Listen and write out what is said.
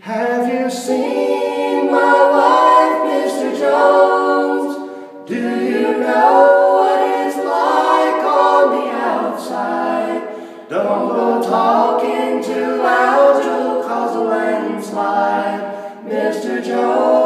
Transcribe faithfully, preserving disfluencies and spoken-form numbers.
Have you seen my wife, Mister Jones? Do you know what it's like on the outside? Don't go talking too loud, you'll cause a landslide, Mister Jones.